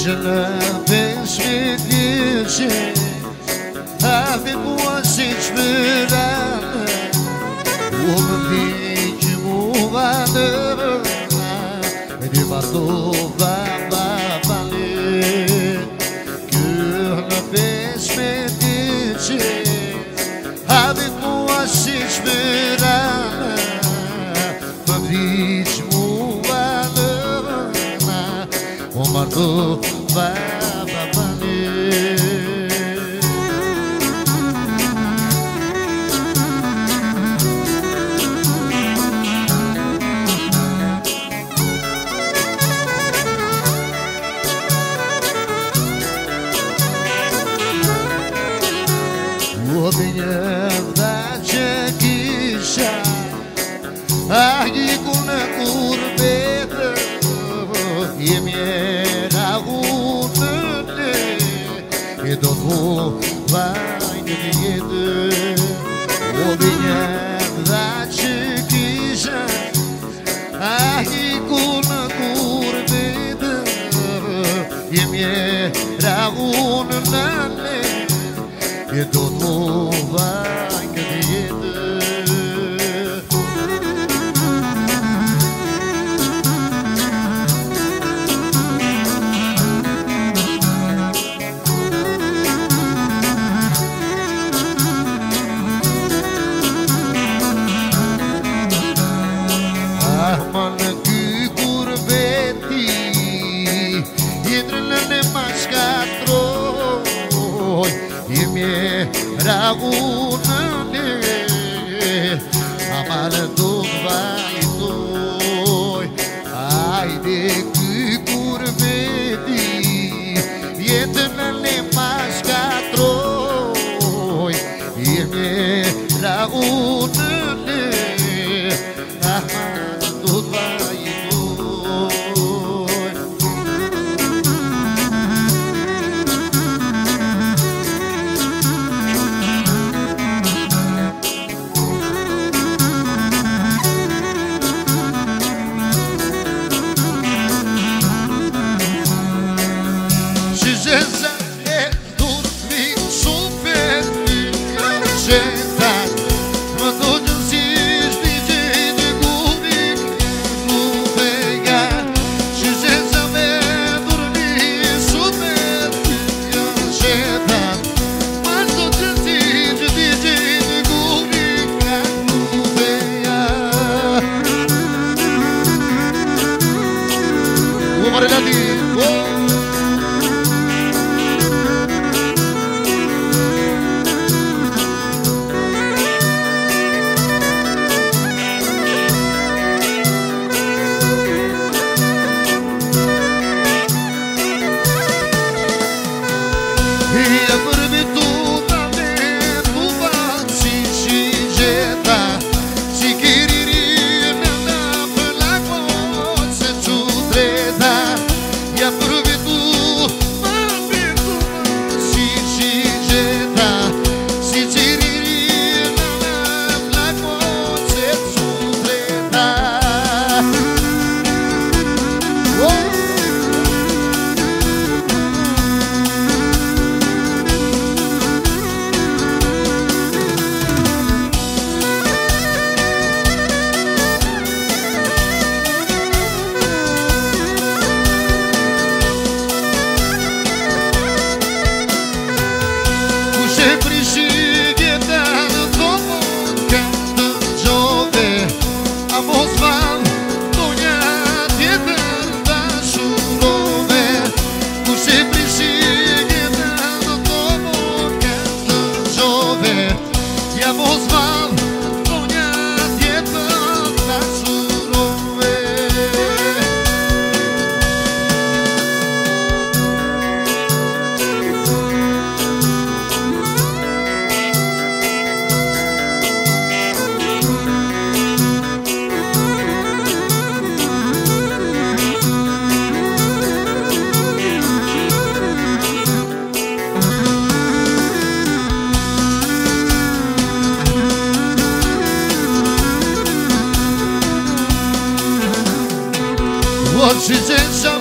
Vês felice, ave boa se esperar. O vídeo vai de bato vai valer. Que na vez felice, ave boa se esperar. O vídeo vai o bato vai. O verdade que já aí com a curveta e me era o e do vai de vida. O verdade que já aí com a curveta e me era o e todo vai querer. Armando que curveti entra mais quatro e me ragunane amalando vai doi ai de que curveti entra mais quatro e me ragunane amalando vai Oxigênio